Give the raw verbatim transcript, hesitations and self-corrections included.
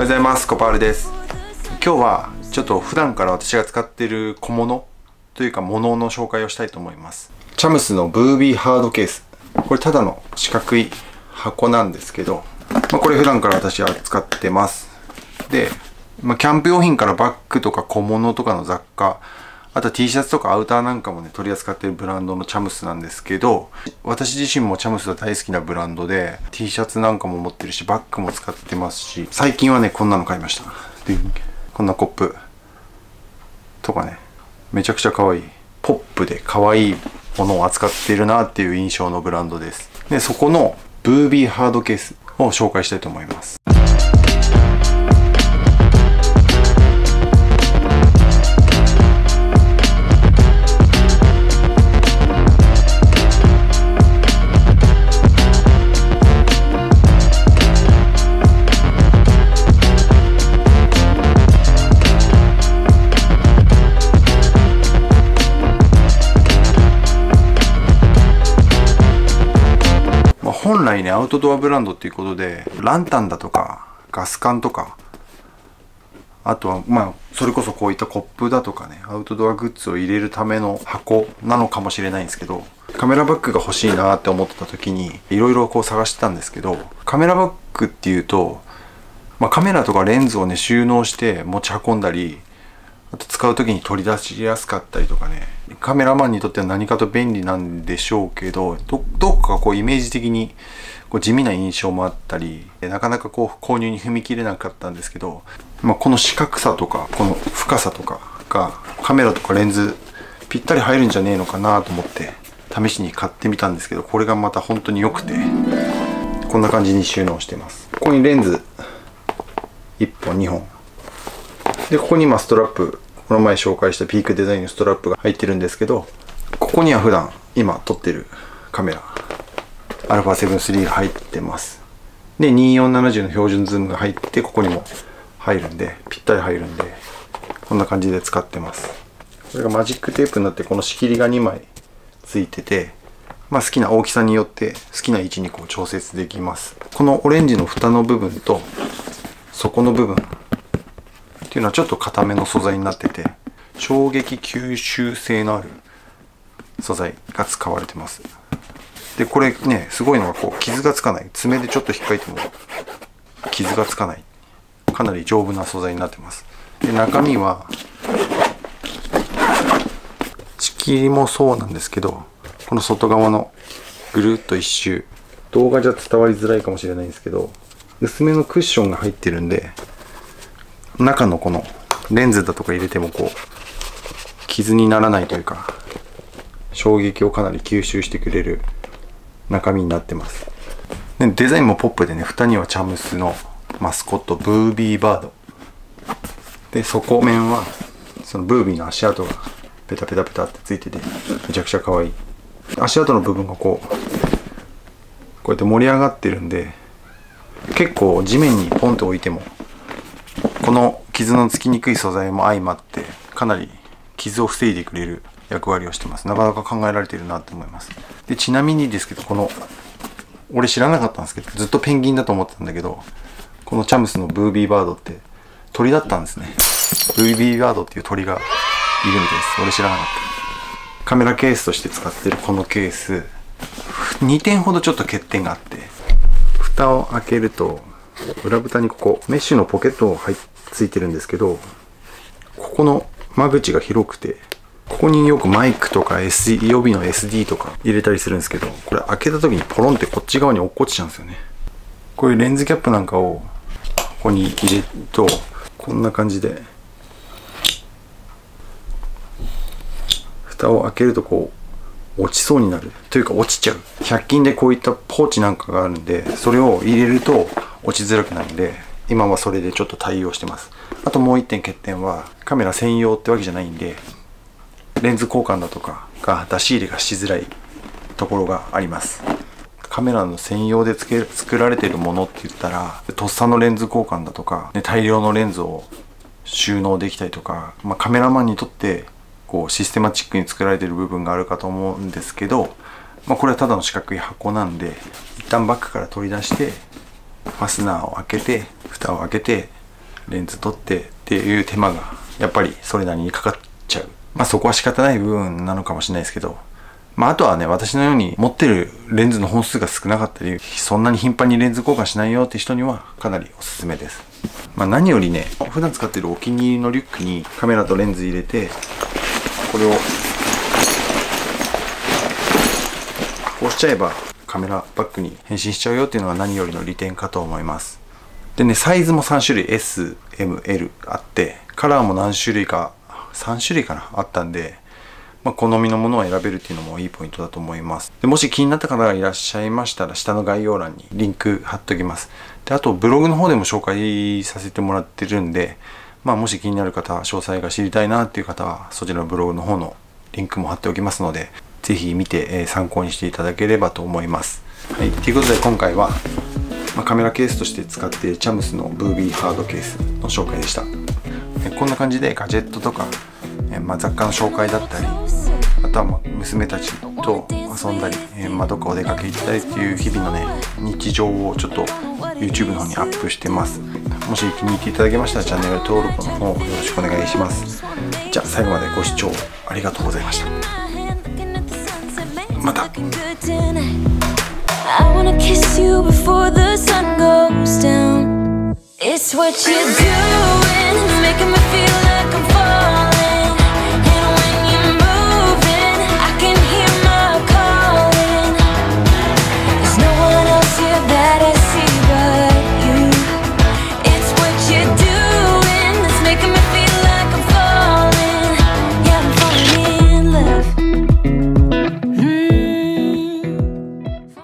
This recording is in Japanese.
おはようございます。コパールです。今日はちょっと普段から私が使っている小物というか物の紹介をしたいと思います。チャムスのブービーハードケース。これただの四角い箱なんですけど、まあ、これ普段から私は使ってます。で、まあ、キャンプ用品からバッグとか小物とかの雑貨、あと T シャツとかアウターなんかもね取り扱っているブランドのチャムスなんですけど、私自身もチャムスは大好きなブランドで T シャツなんかも持ってるし、バッグも使ってますし、最近はねこんなの買いました。でこんなコップとかね、めちゃくちゃ可愛いポップで可愛いものを扱っているなっていう印象のブランドです。でそこのブービーハードケースを紹介したいと思います。本来ねアウトドアブランドっていうことでランタンだとかガス缶とか、あとはまあそれこそこういったコップだとかね、アウトドアグッズを入れるための箱なのかもしれないんですけど、カメラバッグが欲しいなって思ってた時にいろいろこう探してたんですけど、カメラバッグっていうと、まあ、カメラとかレンズをね収納して持ち運んだり、あと使う時に取り出しやすかったりとかね、カメラマンにとっては何かと便利なんでしょうけど、どどこかこうイメージ的にこう地味な印象もあったり、なかなかこう購入に踏み切れなかったんですけど、まあ、この四角さとかこの深さとかがカメラとかレンズぴったり入るんじゃねえのかなと思って試しに買ってみたんですけど、これがまた本当に良くて、こんな感じに収納してます。ここにレンズいっぽんにほんで、ここに今ストラップ、この前紹介したピークデザインのストラップが入ってるんですけど、ここには普段今撮ってるカメラ アルファセブンスリー が入ってます。でにせんよんひゃくななじゅうの標準ズームが入って、ここにも入るんでぴったり入るんで、こんな感じで使ってます。これがマジックテープになって、この仕切りがにまいついてて、まあ、好きな大きさによって好きな位置にこう調節できます。このオレンジの蓋の部分と底の部分っていうのはちょっと硬めの素材になってて、衝撃吸収性のある素材が使われてます。でこれねすごいのがこう傷がつかない、爪でちょっと引っかいても傷がつかない、かなり丈夫な素材になってます。で中身は仕切りもそうなんですけど、この外側のぐるっと一周、動画じゃ伝わりづらいかもしれないんですけど、薄めのクッションが入ってるんで、中のこのレンズだとか入れてもこう傷にならないというか、衝撃をかなり吸収してくれる中身になってます。でデザインもポップでね、蓋にはチャムスのマスコットブービーバードで、底面はそのブービーの足跡がペタペタペタってついてて、めちゃくちゃ可愛い。足跡の部分がこうこうやって盛り上がってるんで、結構地面にポンと置いてもこの傷のつきにくい素材も相まってかなり傷を防いでくれる役割をしてます。なかなか考えられているなと思います。でちなみにですけど、この俺知らなかったんですけど、ずっとペンギンだと思ってたんだけど、このチャムスのブービーバードって鳥だったんですね。ブービーバードっていう鳥がいるみたいです。俺知らなかった。カメラケースとして使ってるこのケースにてんほどちょっと欠点があって、蓋を開けると裏蓋にここメッシュのポケットが入っついてるんですけど、ここの間口が広くて、ここによくマイクとか エスディー 予備の エスディー とか入れたりするんですけど、これ開けた時にポロンってこっち側に落っこちちゃうんですよね。こういうレンズキャップなんかをここに入れるとこんな感じで、蓋を開けるとこう落ちそうになるというか落ちちゃう。ひゃく均でこういったポーチなんかがあるんで、それを入れると落ちづらくなるんで、今はそれでちょっと対応してます。あともう一点欠点は、カメラ専用ってわけじゃないんで、レンズ交換だとかが出し入れがしづらいところがあります。カメラの専用でつけ作られているものって言ったら、とっさのレンズ交換だとか、ね、大量のレンズを収納できたりとか、まあ、カメラマンにとってこうシステマチックに作られている部分があるかと思うんですけど、まあ、これはただの四角い箱なんで、一旦バッグから取り出してファスナーを開けて蓋を開けてレンズ取ってっていう手間がやっぱりそれなりにかかっちゃう。まあそこは仕方ない部分なのかもしれないですけど、まああとはね、私のように持ってるレンズの本数が少なかったり、そんなに頻繁にレンズ交換しないよって人にはかなりおすすめです。まあ何よりね、普段使ってるお気に入りのリュックにカメラとレンズ入れて、これをこうしちゃえばカメラバッグに変身しちゃうよっていうのが何よりの利点かと思います。でね、サイズもさん種類 エス、エム、エル あって、カラーも何種類か、さん種類かなあったんで、まあ、好みのものを選べるっていうのもいいポイントだと思います。でもし気になった方がいらっしゃいましたら、下の概要欄にリンク貼っておきます。で、あとブログの方でも紹介させてもらってるんで、まあもし気になる方、詳細が知りたいなっていう方は、そちらのブログの方のリンクも貼っておきますので、ぜひ見て、えー、参考にしていただければと思います。はい、ということで今回は、まあ、カメラケースとして使っているチャムスのブービーハードケースの紹介でした。こんな感じでガジェットとか、えーまあ、雑貨の紹介だったり、あとはまあ娘たちと遊んだり、えーまあ、どっかお出かけ行ったりっていう日々のね日常をちょっと YouTube の方にアップしてます。もし気に入っていただけましたらチャンネル登録の方よろしくお願いします。じゃあ最後までご視聴ありがとうございました。また。I wanna kiss you before the sun goes down. It's what you're doing, it's making me feel